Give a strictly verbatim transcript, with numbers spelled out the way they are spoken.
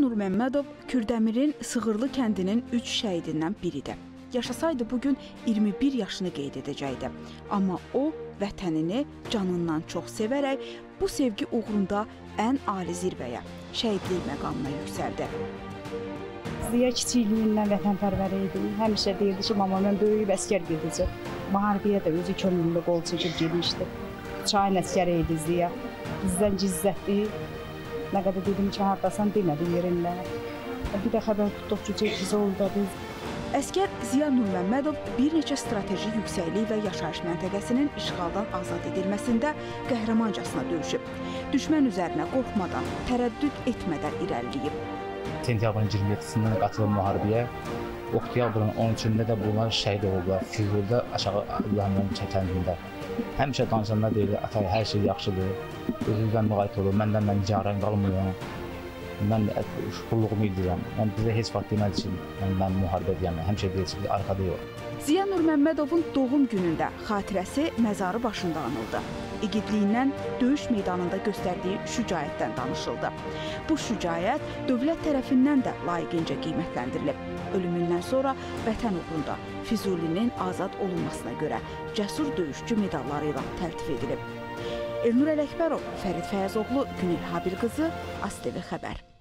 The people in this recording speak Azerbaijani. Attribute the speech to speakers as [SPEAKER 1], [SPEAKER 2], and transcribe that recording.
[SPEAKER 1] Nurməmmədov Kürdəmirin Sığırlı kəndinin üç şəhidindən biridir. Yaşasaydı bugün iyirmi bir yaşını qeyd edəcəkdi. Amma o, vətənini canından çox sevərək bu sevgi uğrunda ən ali zirvəyə, şəhidlik məqamına yüksəldi.
[SPEAKER 2] Ziya kiçikliyindən vətənpərvər idi. Həmişə deyirdi ki, mama, mən böyüyüb əskər gedəcəm. Müharibəyə də özü könüllü qol çəkib girmişdi. Çayın əskəri idi Ziya. Bizdən gizlətdi. Nə qədər dedim ki, hardasan demədi yerinlə. Bir də xəbər tutduq ki, biz oldu biz.
[SPEAKER 1] Əskər Ziya Nurməmmədov bir neçə strateji yüksəklik və yaşayış məntəqəsinin işğaldan azad edilməsində qəhrəmancasına döyüşüb. Düşmən üzərinə qorxmadan, tərəddüd etmədən irəliləyib.
[SPEAKER 3] Sentyabrın iyirmi yeddisindən qatılıb müharibəyə. Oktyabrın on üçündə də bunlar şəhid oldular. Füzulda aşağı İlhamların kəndində. Həmişə danışanlar deyirdi, ata hər şey yaxşıdır. Özünüzdən müğayət olur, məndən mən nigaran qalmıyorum. Mən şükürlüğümü bildirirəm. Yəni bizə heç vaxt demədi ki, mən müharibə deyəm. Həmişə deyir ki, arxada yox.
[SPEAKER 1] Ziya Nurməmmədovun doğum günündə xatirəsi məzarı başında anıldı. İgidliyindən döyüş meydanında göstərdiyi şücaətdən danışıldı. Bu şücaət dövlət tərəfindən də layiqincə qiymətləndirilib. Ölümündən sonra vətən uğrunda Füzulinin azad olunmasına görə cəsur döyüşçü medalları ilə təltif edilib. Elnur Ələkbərov, Fərid Fəyəzoğlu, Günel Habil qızı, AzTV xəbər.